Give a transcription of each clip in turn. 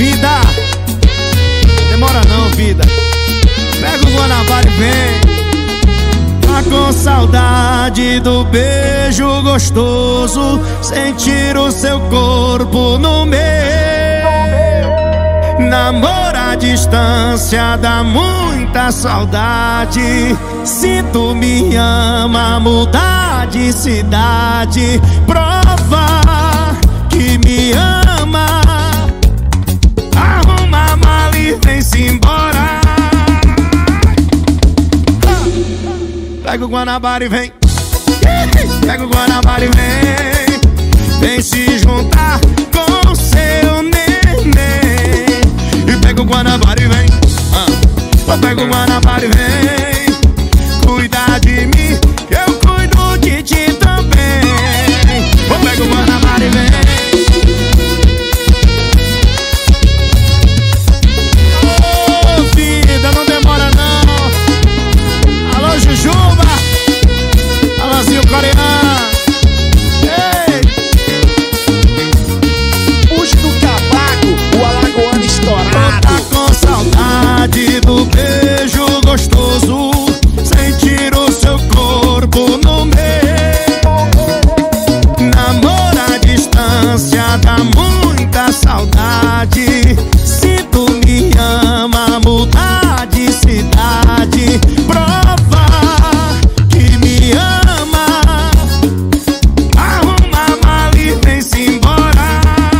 Vida, demora não, vida. Pega o Guanabara e vem. Tá com saudade do beijo gostoso, sentir o seu corpo no meu. Namoro à distância dá muita saudade. Se tu me ama, mudar de cidade, prova que me ama. Arruma a mala e vem-se embora. Pega o Guanabara e vem. Pega o Guanabara e vem. Vem se juntar com seu neném. E pega o Guanabara e vem. Pega o Guanabara e vem. Cuida de mim, eu cuido de ti também. Pega o Guanabara e vem. Ô vida, não demora não. Alô Jujuba, alôzinho coreano. Ei! Puxa do cavaco, o alagoano estourado. Tá com saudade do beijo gostoso, sentir o seu corpo no meu. Namoro à distância dá muita saudade. Se tu me ama, mudar de cidade, prova que me ama. Arruma a mala e vem-se embora.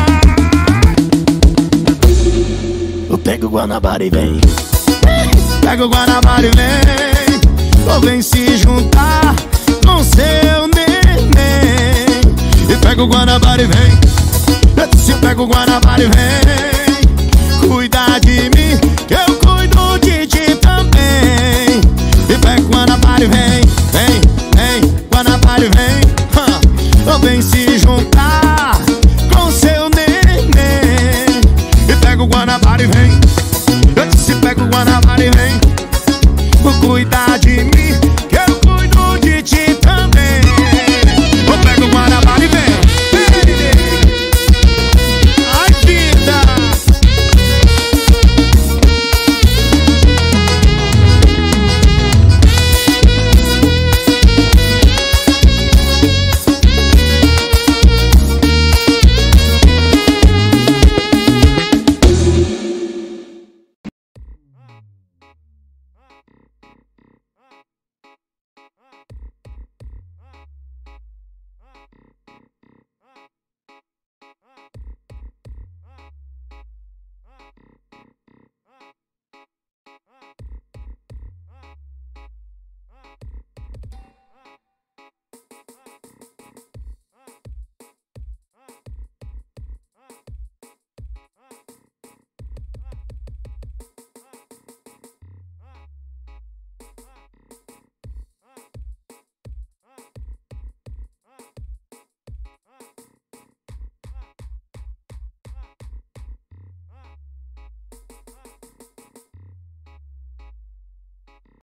Pega o Guanabara e vem. Pega o Guanabara e vem. Ou vem se juntar com seu neném. E pega o Guanabara e vem. Se pega o Guanabara e vem. Cuida de mim, que eu cuido de ti também. E pega o Guanabara e vem. Vem, vem, Guanabara e vem. Ou vem se juntar